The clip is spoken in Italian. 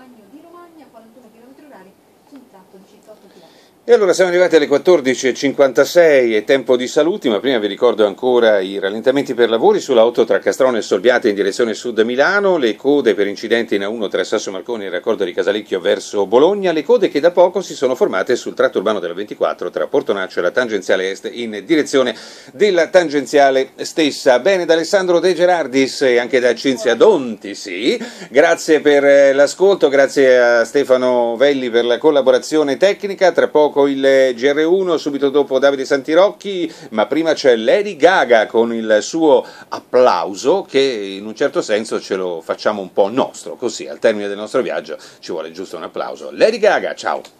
Magno di Romagna, 41 km/h su un tratto di circa 8 km. E allora siamo arrivati alle 14.56, è tempo di saluti, ma prima vi ricordo ancora i rallentamenti per lavori sulla 8 tra Castrone e Solbiate in direzione sud Milano, le code per incidenti in A1 tra Sasso Marconi e il raccordo di Casalecchio verso Bologna, le code che da poco si sono formate sul tratto urbano della 24 tra Portonaccio e la tangenziale est in direzione della tangenziale stessa. Bene, da Alessandro De Gerardis e anche da Cinzia Donti, sì, grazie per l'ascolto, grazie a Stefano Velli per la collaborazione tecnica, tra poco il GR1, subito dopo Davide Santirocchi, ma prima c'è Lady Gaga con il suo applauso che in un certo senso ce lo facciamo un po' nostro, così al termine del nostro viaggio ci vuole giusto un applauso. Lady Gaga, ciao!